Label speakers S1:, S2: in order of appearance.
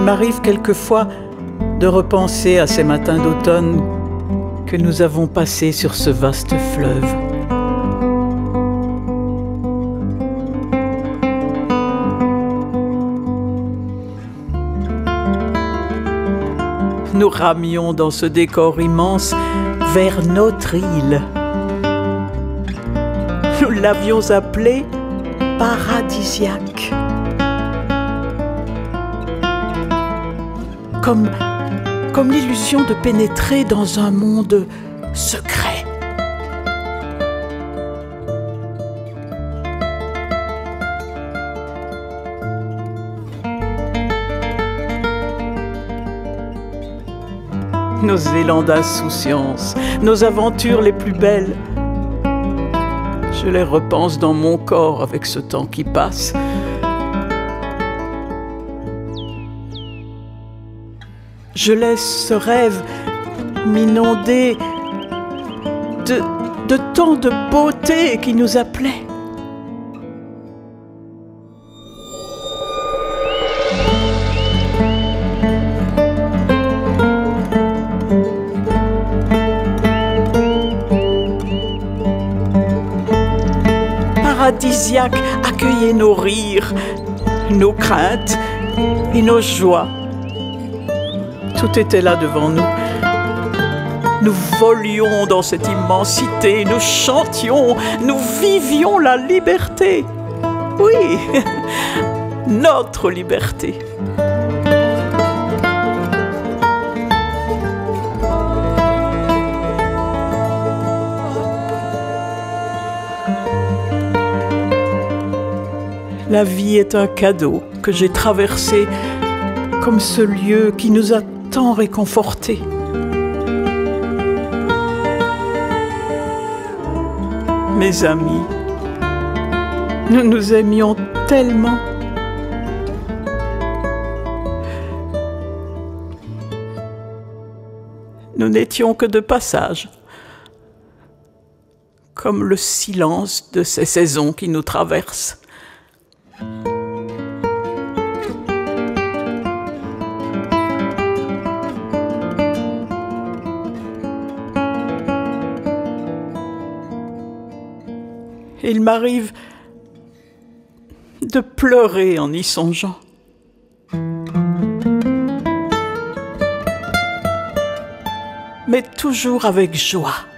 S1: m'arrive quelquefois de repenser à ces matins d'automne que nous avons passés sur ce vaste fleuve. Nous ramions dans ce décor immense vers notre île. Nous l'avions appelée paradisiaque. Comme l'illusion de pénétrer dans un monde secret. Nos élans d'insouciance, nos aventures les plus belles. Je les repense dans mon corps avec ce temps qui passe. Je laisse ce rêve m'inonder de tant de beauté qui nous appelait. Paradisiaque accueillait nos rires, nos craintes et nos joies. Tout était là devant nous. Nous volions dans cette immensité, nous chantions, nous vivions la liberté. Oui, notre liberté. La vie est un cadeau que j'ai traversé comme ce lieu qui nous a tant réconfortés. Mes amis, nous nous aimions tellement. Nous n'étions que de passage, comme le silence de ces saisons qui nous traversent. Il m'arrive de pleurer en y songeant. Mais toujours avec joie.